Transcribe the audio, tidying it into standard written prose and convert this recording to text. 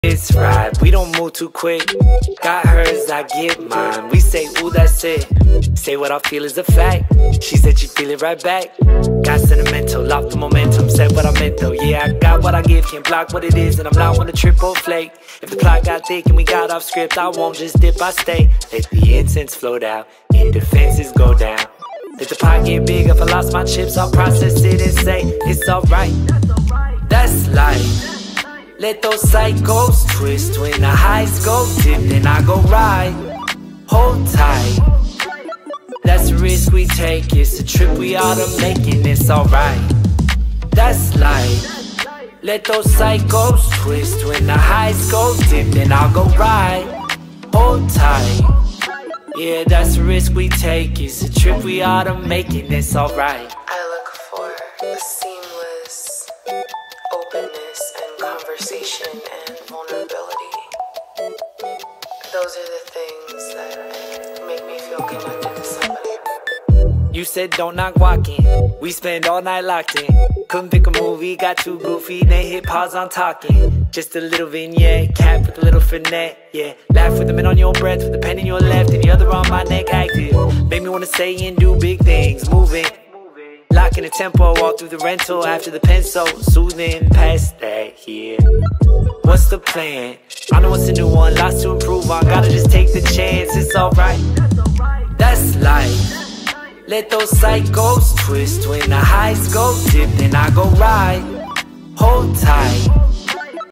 It's right, we don't move too quick. Got hers, I get mine. We say, ooh, that's it. Say what I feel is a fact. She said she feel it right back. Got sentimental, lost the momentum. Said what I meant though. Yeah, I got what I give, can't block what it is. And I'm not one to trip or flake. If the plot got thick and we got off script, I won't just dip, I stay. Let the incense float out and defenses go down. Let the pot get big, if I lost my chips, I'll process it and say, it's alright. That's life. Let those cycles twist. When the highs go dip, then I go ride. Hold tight. That's a risk we take. It's a trip we ought to make, and it's alright. That's life. Let those cycles twist. When the highs go dip, then I'll go ride. Hold tight. Yeah, that's a risk we take. It's a trip we ought to make, and it's alright. I look for a seamless openness and conversation and vulnerability. Those are the things that make me feel connected to somebody. You said don't knock walking. We spend all night locked in. Couldn't pick a movie, got too goofy, then hit pause on talking. Just a little vignette, cap with a little finesse, yeah. Laugh with the mint on your breath, with the pen in your left and the other on my neck active. Make me wanna say and do big things, moving. Locking the tempo, walk through the rental after the pencil. Soothing past that, yeah. What's the plan? I know it's a new one, lots to improve on. Gotta just take the chance, it's alright. That's life. Let those cycles twist. When the highs go dip, then I go ride. Hold tight.